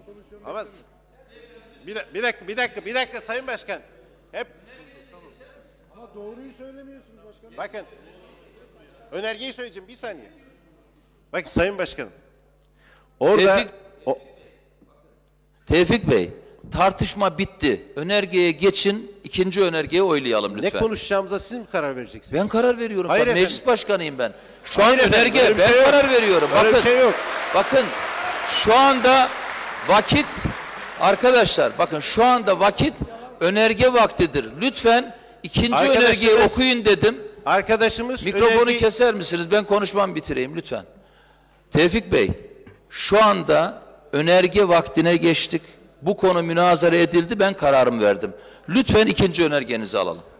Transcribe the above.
Ama bir dakika Sayın Başkan. Hep Ama doğruyu söylemiyorsunuz başkanım. bakın. Önergeyi söyleyeceğim bir saniye. Bakın Sayın Başkanım. Orada Tevfik Bey, tartışma bitti. Önergeye geçin, ikinci önergeye oylayalım lütfen. ne konuşacağımıza siz mi karar vereceksiniz? Ben karar veriyorum. Hayır efendim. Meclis başkanıyım ben. Şu Hayır an efendim, önerge, öyle bir ben şey yok. karar veriyorum. Öyle bir Bakın, şey yok. bakın şu anda vakit, arkadaşlar bakın şu anda vakit önerge vaktidir. Lütfen ikinci önergeyi okuyun dedim. Arkadaşımız Mikrofonu keser misiniz? Ben konuşmamı bitireyim lütfen. Tevfik Bey, şu anda önerge vaktine geçtik. Bu konu münazara edildi, ben kararımı verdim. Lütfen ikinci önergenizi alalım.